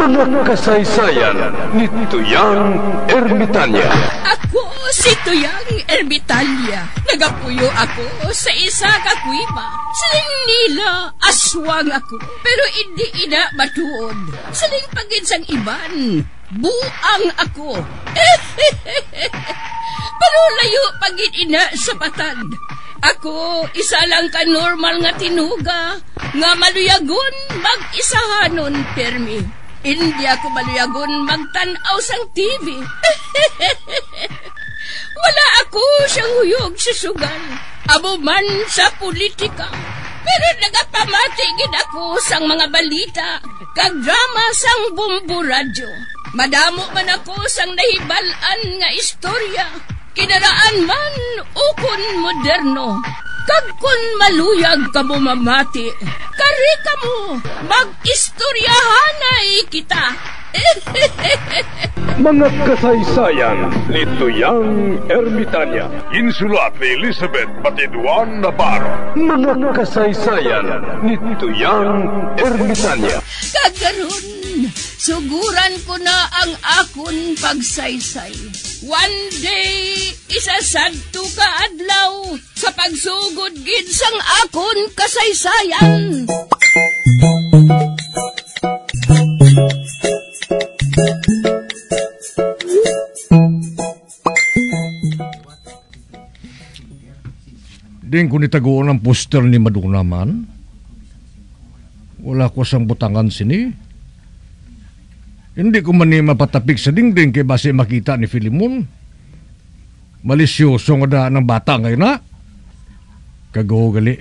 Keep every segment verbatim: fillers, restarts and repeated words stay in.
Mga kasaysayan ni Tuyang Ermitanya. Ako si Tuyang Ermitanya. Nagapuyo ako sa isa ka kuiba. Siling nila, aswang ako. Pero hindi ina matuod. Siling paginsang iban, buang ako. Pero layo pagin ina sa patad. Ako, isa lang ka normal nga tinuga, nga maluyagon mag-isahanon, permi. Hindi ako maluyagon magtanaw sang T V. Wala ako siyang huyog sa sugal, abo man sa politika. Pero nagapamatigid ako sang mga balita, kag drama sang Bumbu Radyo. Madamo man ako sang nahibalan nga istorya, kinaraan man ukon moderno. Kag kun maluyag ka mo mamati, kari ka mo, mag-istoryahanay kita. Mga kasaysayan ni Tuyang Ermitanya. Insulat ni Elizabeth Batiduan Navarro. Mga kasaysayan ni Tuyang Ermitanya. Kagaron, suguran ko na ang akon pagsaysay. One day, isasadto ka adlaw sa pagsugod gid sang akon kasaysayan. Ding ko nitagoon ang poster ni Maduna man. Wala ko sang butangan sini. Hindi ko man ni mapatapik sa dingding kay base makita ni Filimon. Malisyoso nga daan ng bata ngayon na. Kagaw gali.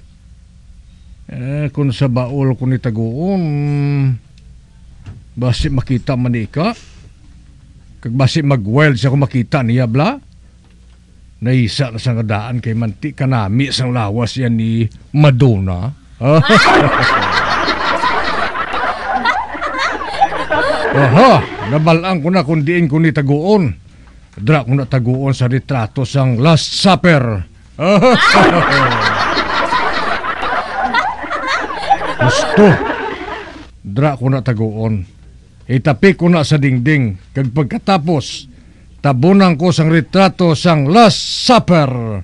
Eh, kung sa baol ko nitagoon, base makita man ni ka. Kag base mag-wild siya ko makita niya bla. Naisa na sa daan kay manti kanami sang lawas yan ni Madonna. Aha, nabalaan ko na kung diin ko ni taguon. Dra ko na taguon sa retrato sang Last Supper. Gusto. Dra ko na taguon. Itapi ko na sa dingding. Kag pagkatapos, tabunan ko sang retrato sang Last Supper.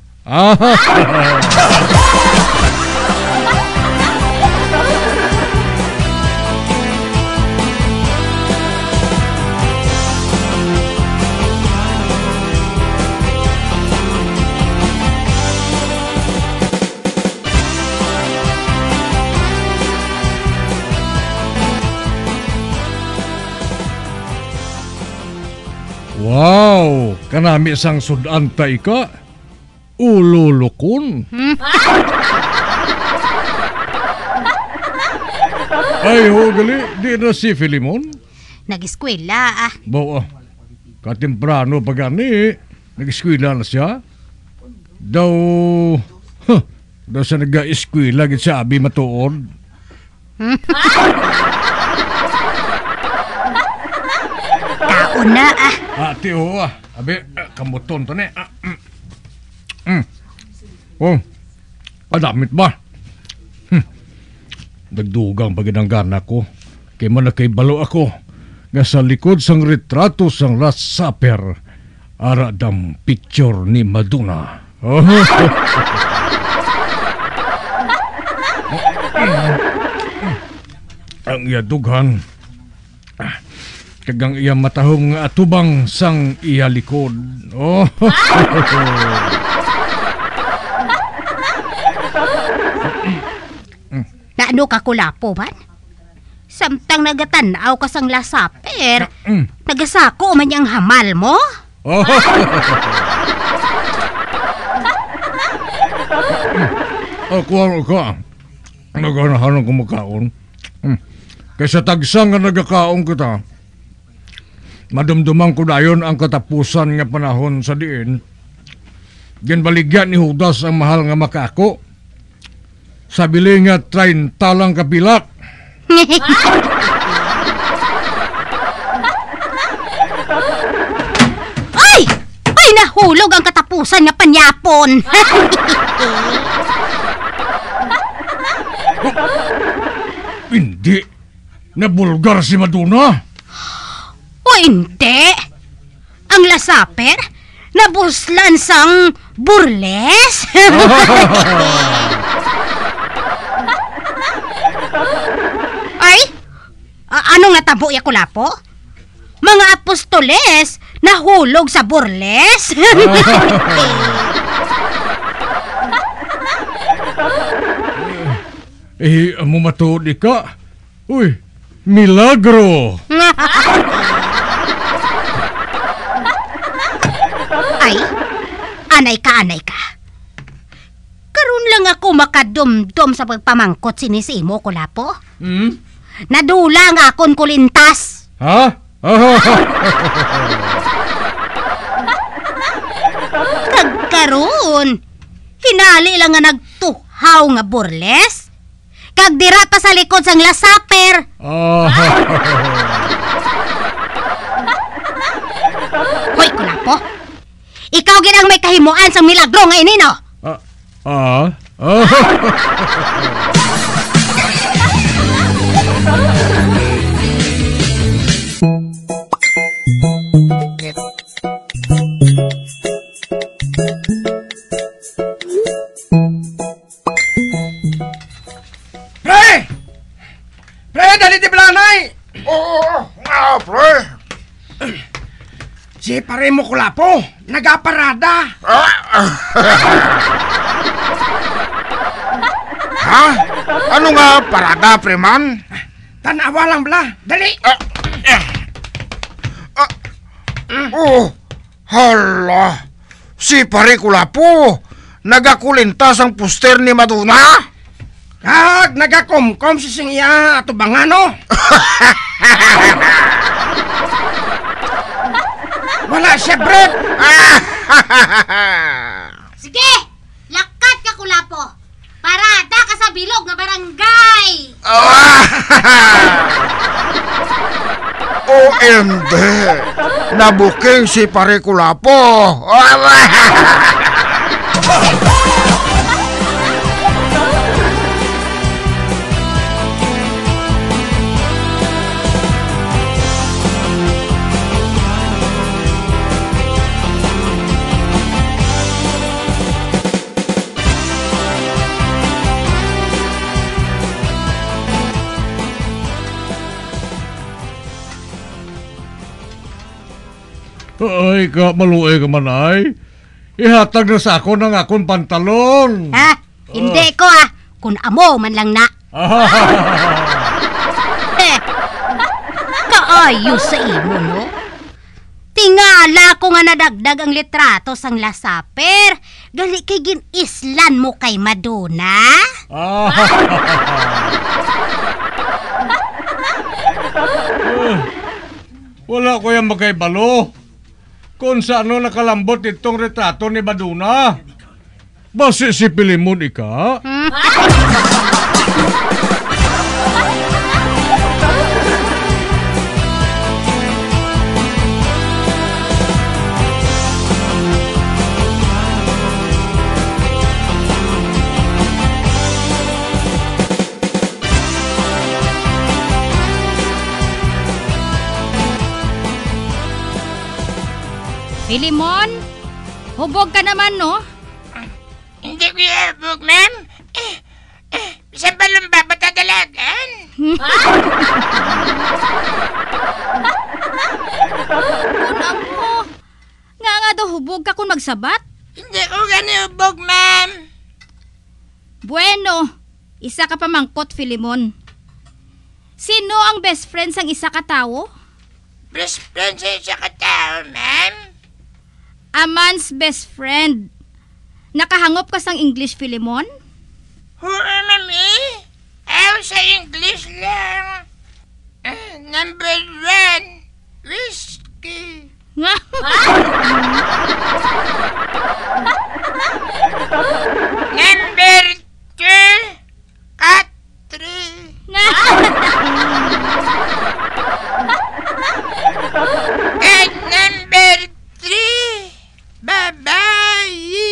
Wow, kanami sang sudan ta ika. Ululukon. Ay ho, gali, di na si Filimon? Nag-eskwela ah. Bawa, katemprano pa gani, nag-eskwela na siya. Daw, huh, daw sa nag-eskwela, sabi matuod. Kaon na ah. Ati ho ah, abi, eh, kamuton to ne. Ah, mm. Mm. Oh, adamit ba? Hmm. Nagdugang paginanggan ako. Kay man na kay balo ako. Nga sa likod sang retrato sang Last Supper, ara dam picture ni Madonna. Oh. Ang iya dughan. Kagang iya matahong atubang sang iya likod. Oh. Naano ka kulapo man? Samtang nagatanaw ka sang Last Supper, mm. nagasako man yung hamal mo? Oh. Ako ano ka? Naganahan ko makaon. Hmm. Kaysa tagsang nga nagakaon kita, madumduman ko dayon ang katapusan nga panahon sa diin. Ginbaligyan ni Judas ang mahal nga makako. Sabili nga train talang kapilak. Ay! Ay, nahulog ang katapusan nga panyapon. Hindi. nabulgar si Maduna. O hindi. Ang lasaper, nabuslan sang burles. Ay, a- ano nga tabo ya Kulapo? Mga apostoles nahulog sa burles. Eh, amo matuod ka. Uy, milagro. Ay, anay ka, anay ka. Karon lang ako makadumdum sa pagpamangkot sinisimo, Kulapo. Hmm? Nadula nga akon kulintas. Ha? Kagkaroon, hinali lang nga nagtuhaw nga burles. Kag dira pa sa likod sang lasaper. Ah. Hoy, Kulapo. Ikaw gid ang may kahimuan sang milagro nga ini, no? Ah. Ah. Ah. Pre! Pre, dali di belanay! Oo, nga, pre. Si pare mo Kulapo, nagaparada. Ha? Ano nga parada, preman? Tanawa lang bala, dali! Ah, eh. Ah, oh, hala. Si pare Kulapo, nagakulintas ang puster ni Maduna? Kag, nagakomkom si singya ato bangano. Wala siya, Brett! Sige, lakat ka, Kulapo. Parada ka sa bilog nga barangay. O M D, nabuking si pare Kulapo. Ay, ka, maluoy ka man ay. Ihatag na sa ako ng akong pantalon. Ha? Hindi ko ah. Kung amo man lang na. Eh, kaayos sa imo, no? Tingala ko nga nadagdag ang litrato sang lasaper. Gali kay ginislan mo kay Maduna. Ah. Wala ko yung magkaibalo. Kung sa ano nakalambot itong retrato ni Maduna. Basi si Pilimon ika? Hmm? Pilimon, hubog ka naman, no? Hindi ko yabog, ma'am. Eh, eh, saan ba lumba patadalagan? Kuna mo. Nga nga daw hubog ka kung magsabat. Hindi ko ganihubog, ma'am. Bueno, isa ka pamangkot, Filimon. Sino ang best friend sang isa ka tao? Best friend sa isa ka tao, ma'am. A man's best friend. Nakahangop ka sang English, Filimon? Oo, mami. Ayaw sa English lang. Uh, number one, whiskey. Number two, Katri. And number three, babae.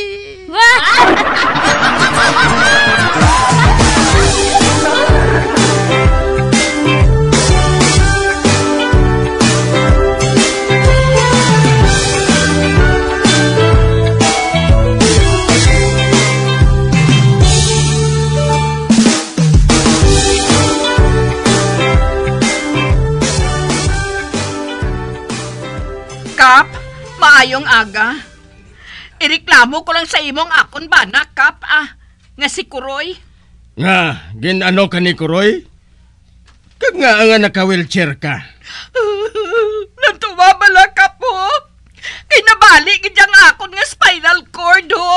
Maayong aga. Ireklamo ko lang sa imong akon ba na, Kap, ah, nga si Kuroy. Nga, ginano ka ni Kuroy? Kag nga nga naka-wheelchair ka. Natuwa bala ka po. Kay nabali gidyang akon nga spinal cord, ho.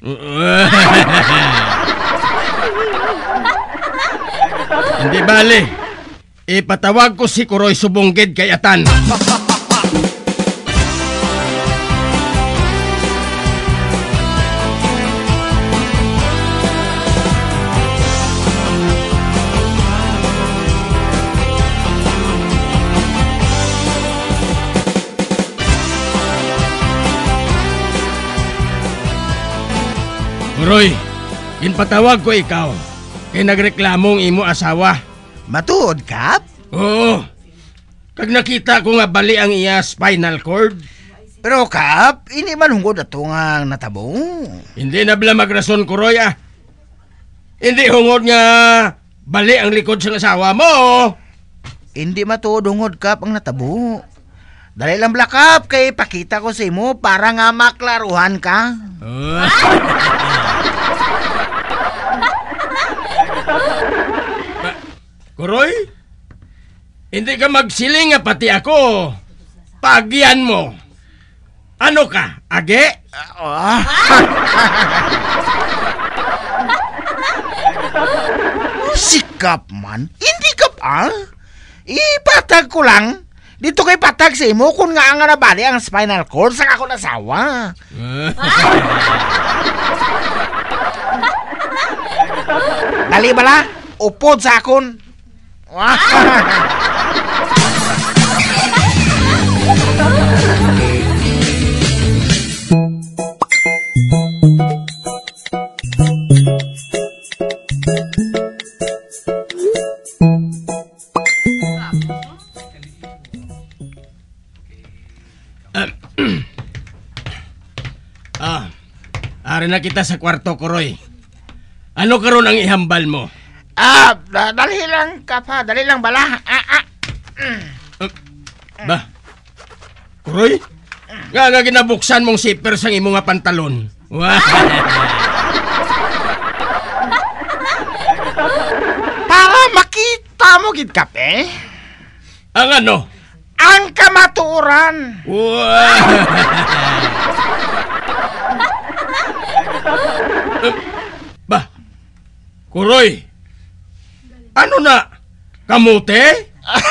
Hindi bali. Ipatawag ko si Kuroy subunggid kay Atan. Kuroy, ginpatawag ko ikaw. Kay nagreklamong imo asawa. Matuod, Kap? Oo. Kag nakita ko nga bali ang iya spinal cord. Pero, Kap, ini man hungod ato nga natabo. Hindi na bala magrason, Kuroy, ah. Hindi hungod nga bali ang likod sa asawa mo. Hindi matuod hungod, Kap, ang natabo. Dali lang bala, Kap, kay pakita ko sa imo para nga maklaruhan ka. Oh. Ba- Kuroy, hindi ka magsiling nga pati ako. Pagyan mo. Ano ka, age? Uh, Sikap man. Hindi Kap, ah. Ipatag ko lang. Dito kay patag sa imo kung nga nga nabali ang spinal cord sa ako nasawa. Dali bala, upod sa akon. Ah, ari na kita sa kwarto, Kuroy. Ano karon ang ihambal mo? Ah, da- dali lang Kap, ha. Dali lang bala. Ah, ah. Uh, ba? Kuroy? Nga nga ginabuksan mong zipper sa imo nga pantalon. Wow. Para makita mo gid Kap, eh. Ang ano? Ang kamatuoran. Wow. uh, ba? Kuroy? Ano na? Kamote?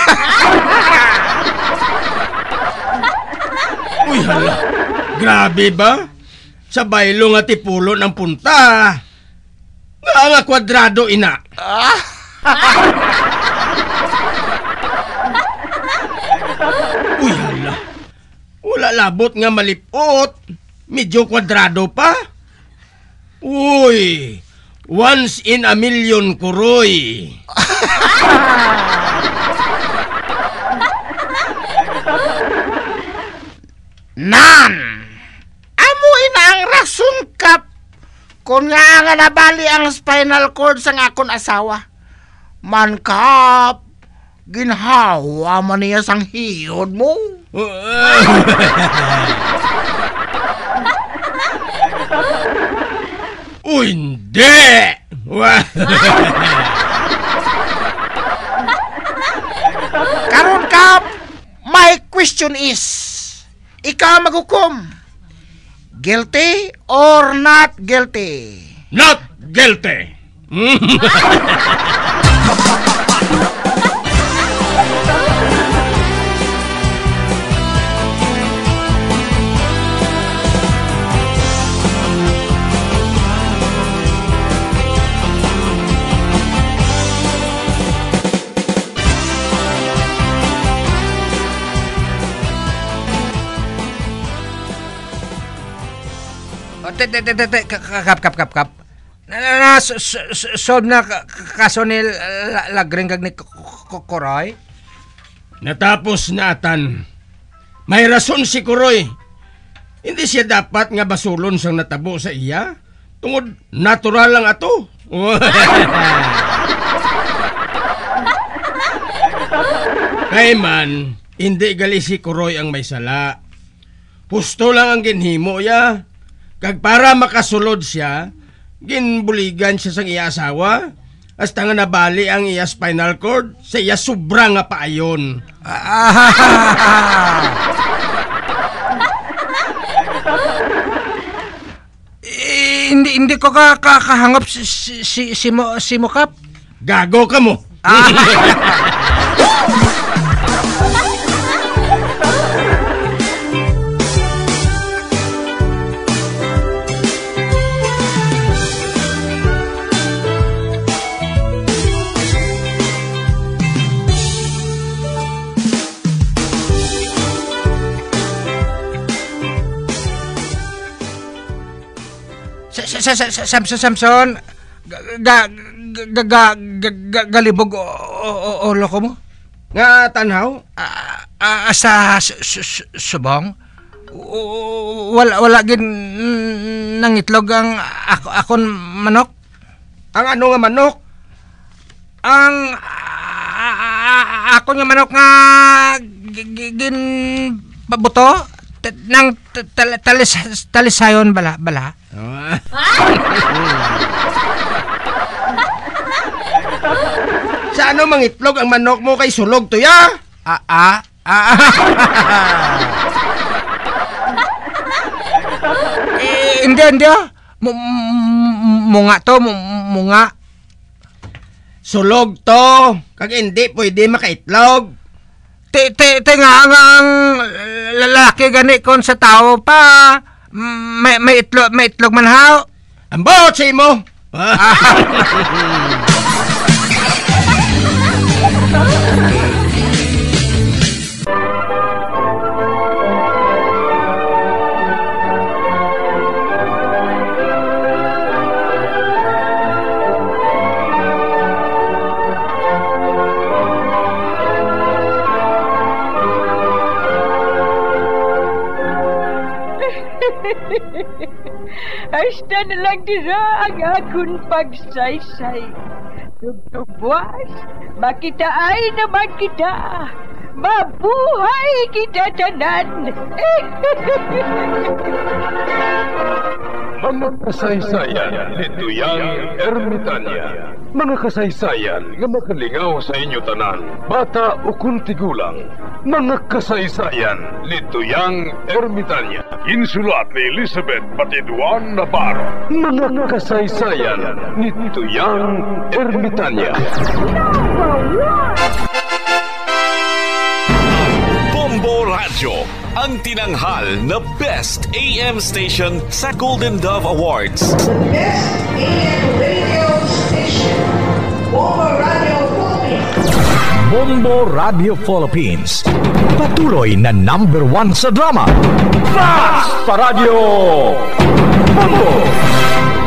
Uy, hala. Grabe ba? Sa baylo nga tipulo ng punta. Nga nga kwadrado, ina. Uy, hala. Wala labot nga malipot. Medyo kwadrado pa. Uy, once in a million, Kuroy. Nan! Amoy na ang rason, Kap. Kung nga nga nabali ang spinal cord sa akon asawa. Man, Kap, ginhawa man niya sang hiyod mo. Uy, hindi! Karon, Kap, my question is, ikaw maghukom, guilty or not guilty? Not guilty! Te, te, te, te, kap, kap, kap, kap. Na, na, na, solve na kaso ni Lagring kag ni Kuroy? Natapos na, Atan. May rason si Kuroy. Hindi siya dapat nga basulon sang natabo sa iya. Tungod natural lang ato. Kay man, hindi gali si Kuroy ang may sala. Pusto lang ang ginhimo ya. Kag para makasulod siya, ginbuligan siya sang iya asawa. Hasta nga nabali ang iya spinal cord, sa iya sobra nga paayon. Eh, hindi hindi ko ka, ka kahangop si si si, si mo si mo Kap. Gago ka mo. Samson, Samson, ga, ga, ga, ga, galibog o ulo ko mo? Nga tanhaw? Sa subong? Wala, wala gin nangitlog ang ako, akon manok? Ang ano nga manok? Ang ako nga manok nga gin pabuto? Nang talisayon bala bala. Sa ano mangitlog ang manok mo kay sulog to ya? Ah ah ah. eh, hindi hindi. Munga to, munga. Sulog to. Kag hindi pwede makaitlog. Te, te, te nga ang lalaki gani kon sa tao pa may, may itlog may itlog man haw. Ang bot sa imo. Hasta na lang dira ang akong pagsaysay. Tugtugwas, makitaan naman kita. Mabuhay kita tanan. Mga kasaysayan ni Tuyang Ermitanya. Mga kasaysayan nga makalingaw sa inyo tanan, bata o kuntigulang. Mga kasaysayan ni Tuyang Ermitanya. Insulat ni Elizabeth Batiduan Navarro. Mga kasaysayan ni Tuyang Ermitanya. Bombo Radio, ang tinanghal na Best A M Station sa Golden Dove Awards. Best A M Radio Station, Bombo Radio Philippines. Bombo Radio Philippines, patuloy na number one sa drama. Fast pa Radio! Bombo!